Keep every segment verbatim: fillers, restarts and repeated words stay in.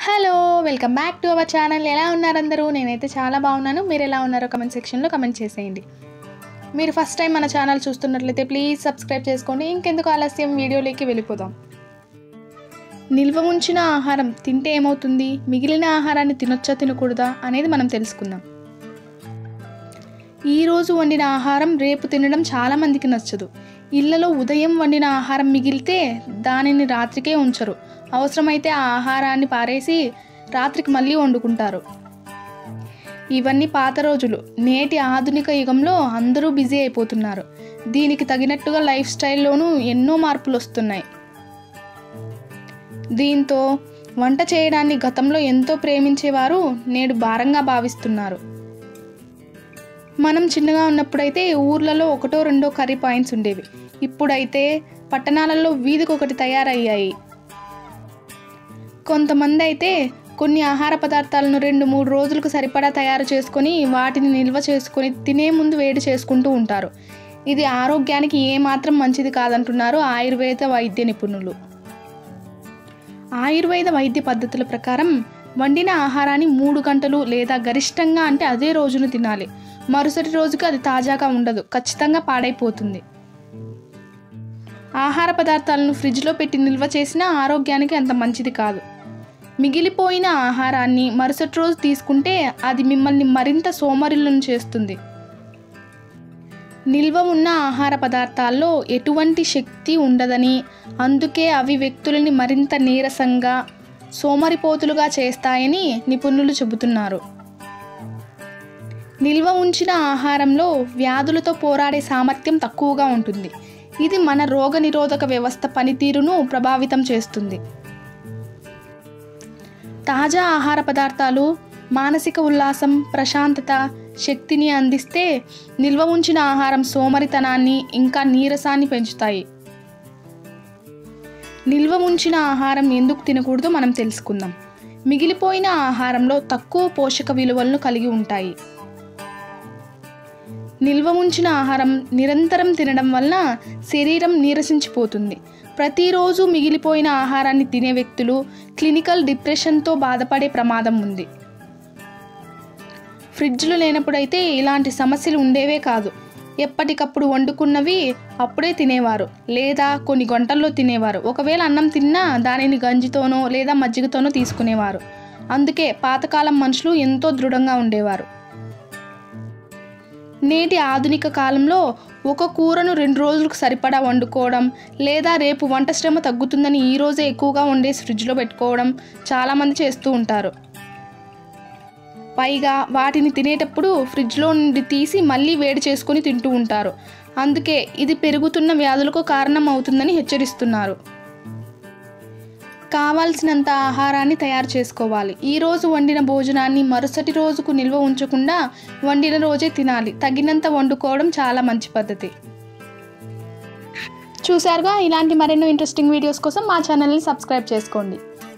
Hello welcome back to our channel. ఎలా ఉన్నారు అందరూ? నేనైతే చాలా బాగున్నాను. మీరు ఎలా ఉన్నారో కమెంట్ సెక్షన్లో కమెంట్ చేసేయండి. మీరు ఫస్ట్ టైం మన ఛానల్ చూస్తున్నట్లయితే ప్లీజ్ సబ్స్క్రైబ్ చేసుకోండి. ఇంకెందుకు ఆలస్యం, వీడియోలోకి వెళ్ళిపోదాం. నిల్వ ఉంచిన ఆహారం తింటే ఏమవుతుంది, మిగిలిన ఆహారాన్ని తినొచ్చా తినకూడదా అనేది మనం తెలుసుకుందాం. ఈరోజు వండిన ఆహారం రేపు తినడం చాలామందికి నచ్చదు. ఇళ్లలో ఉదయం వండిన ఆహారం మిగిలితే దానిని రాత్రికే ఉంచరు. అవసరమైతే ఆ ఆహారాన్ని పారేసి రాత్రికి మళ్ళీ వండుకుంటారు. ఇవన్నీ పాత రోజులు. నేటి ఆధునిక యుగంలో అందరూ బిజీ అయిపోతున్నారు. దీనికి తగినట్టుగా లైఫ్ స్టైల్లోనూ ఎన్నో మార్పులు వస్తున్నాయి. దీంతో వంట చేయడాన్ని గతంలో ఎంతో ప్రేమించేవారు నేడు భారంగా భావిస్తున్నారు. మనం చిన్నగా ఉన్నప్పుడైతే ఊర్లలో ఒకటో రెండో కర్రీ పాయింట్స్ ఉండేవి. ఇప్పుడైతే పట్టణాలలో వీధికి ఒకటి తయారయ్యాయి. కొంతమంది అయితే కొన్ని ఆహార పదార్థాలను రెండు మూడు రోజులకు సరిపడా తయారు చేసుకొని వాటిని నిల్వ చేసుకొని తినే ముందు వేడి చేసుకుంటూ ఉంటారు. ఇది ఆరోగ్యానికి ఏమాత్రం మంచిది కాదంటున్నారు ఆయుర్వేద వైద్య నిపుణులు. ఆయుర్వేద వైద్య పద్ధతుల ప్రకారం వండిన ఆహారాన్ని మూడు గంటలు లేదా గరిష్టంగా అంటే అదే రోజును తినాలి. మరుసటి రోజుకి అది తాజాగా ఉండదు, ఖచ్చితంగా పాడైపోతుంది. ఆహార పదార్థాలను ఫ్రిడ్జ్లో పెట్టి నిల్వ చేసినా ఆరోగ్యానికి అంత మంచిది కాదు. మిగిలిపోయిన ఆహారాన్ని మరుసటి రోజు తీసుకుంటే అది మిమ్మల్ని మరింత సోమరిల్లను చేస్తుంది. నిల్వ ఉన్న ఆహార పదార్థాల్లో ఎటువంటి శక్తి ఉండదని, అందుకే అవి వ్యక్తులని మరింత నీరసంగా, సోమరిపోతులుగా చేస్తాయని నిపుణులు చెబుతున్నారు. నిల్వ ఉంచిన ఆహారంలో వ్యాధులతో పోరాడే సామర్థ్యం తక్కువగా ఉంటుంది. ఇది మన రోగ నిరోధక వ్యవస్థ పనితీరును ప్రభావితం చేస్తుంది. తాజా ఆహార పదార్థాలు మానసిక ఉల్లాసం, ప్రశాంతత, శక్తిని అందిస్తే నిల్వ ఉంచిన ఆహారం సోమరితనాన్ని ఇంకా నీరసాన్ని పెంచుతాయి. నిల్వ ఉంచిన ఆహారం ఎందుకు తినకూడదో మనం తెలుసుకుందాం. మిగిలిపోయిన ఆహారంలో తక్కువ పోషక విలువలను కలిగి ఉంటాయి. నిల్వ ఉంచిన ఆహారం నిరంతరం తినడం వలన శరీరం నీరసించిపోతుంది. ప్రతిరోజు మిగిలిపోయిన ఆహారాన్ని తినే వ్యక్తులు క్లినికల్ డిప్రెషన్తో బాధపడే ప్రమాదం ఉంది. ఫ్రిడ్జ్లు లేనప్పుడైతే ఇలాంటి సమస్యలు ఉండేవే కాదు. ఎప్పటికప్పుడు వండుకున్నవి అప్పుడే తినేవారు లేదా కొన్ని గంటల్లో తినేవారు. ఒకవేళ అన్నం తిన్నా దానిని గంజితోనో లేదా మజ్జిగతోనో తీసుకునేవారు. అందుకే పాతకాలం మనుషులు ఎంతో దృఢంగా ఉండేవారు. నేటి ఆధునిక కాలంలో ఒక కూరను రెండు రోజులకు సరిపడా వండుకోవడం లేదా రేపు వంట శ్రమ తగ్గుతుందని ఈరోజే ఎక్కువగా వండేసి ఫ్రిడ్జ్లో పెట్టుకోవడం చాలామంది చేస్తూ ఉంటారు. పైగా వాటిని తినేటప్పుడు ఫ్రిడ్జ్లో నుండి తీసి మళ్ళీ వేడి చేసుకొని తింటూ ఉంటారు. అందుకే ఇది పెరుగుతున్న వ్యాధులకు కారణం అవుతుందని హెచ్చరిస్తున్నారు. కావాల్సినంత ఆహారాన్ని తయారు చేసుకోవాలి. ఈరోజు వండిన భోజనాన్ని మరుసటి రోజుకు నిల్వ ఉంచకుండా వండిన రోజే తినాలి. తగినంత వండుకోవడం చాలా మంచి పద్ధతి. చూశారుగా, ఇలాంటి మరెన్నో ఇంట్రెస్టింగ్ వీడియోస్ కోసం మా ఛానల్ని సబ్స్క్రైబ్ చేసుకోండి.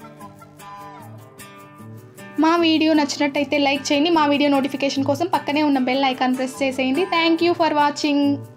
మా వీడియో నచ్చినట్టయితే లైక్ చేయండి. మా వీడియో నోటిఫికేషన్ కోసం పక్కనే ఉన్న బెల్ ఐకాన్ ప్రెస్ చేసేయండి. Thank you for watching.